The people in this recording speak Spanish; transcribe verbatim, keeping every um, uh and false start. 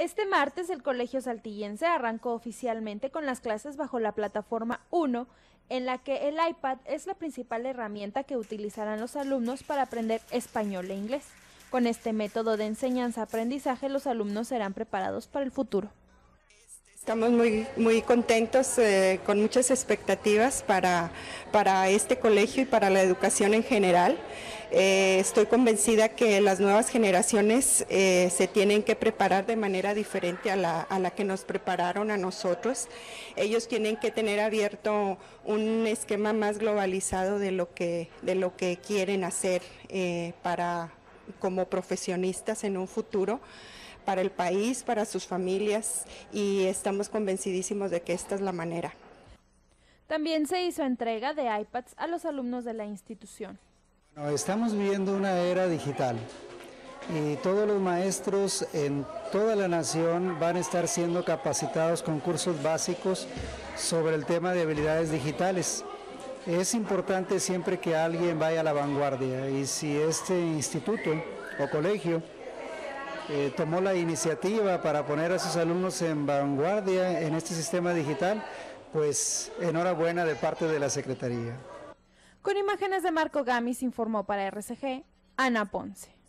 Este martes el Colegio Saltillense arrancó oficialmente con las clases bajo la plataforma uno, en la que el iPad es la principal herramienta que utilizarán los alumnos para aprender español e inglés. Con este método de enseñanza-aprendizaje, los alumnos serán preparados para el futuro. Estamos muy, muy contentos, eh, con muchas expectativas para, para este colegio y para la educación en general. Eh, estoy convencida que las nuevas generaciones eh, se tienen que preparar de manera diferente a la, a la que nos prepararon a nosotros. Ellos tienen que tener abierto un esquema más globalizado de lo que, de lo que quieren hacer eh, para, como profesionistas en un futuro, para el país, para sus familias, y estamos convencidísimos de que esta es la manera. También se hizo entrega de iPads a los alumnos de la institución. Bueno, estamos viviendo una era digital y todos los maestros en toda la nación van a estar siendo capacitados con cursos básicos sobre el tema de habilidades digitales. Es importante siempre que alguien vaya a la vanguardia, y si este instituto o colegio Eh, tomó la iniciativa para poner a sus alumnos en vanguardia en este sistema digital, pues enhorabuena de parte de la Secretaría. Con imágenes de Marco Gamis informó para R C G, Ana Ponce.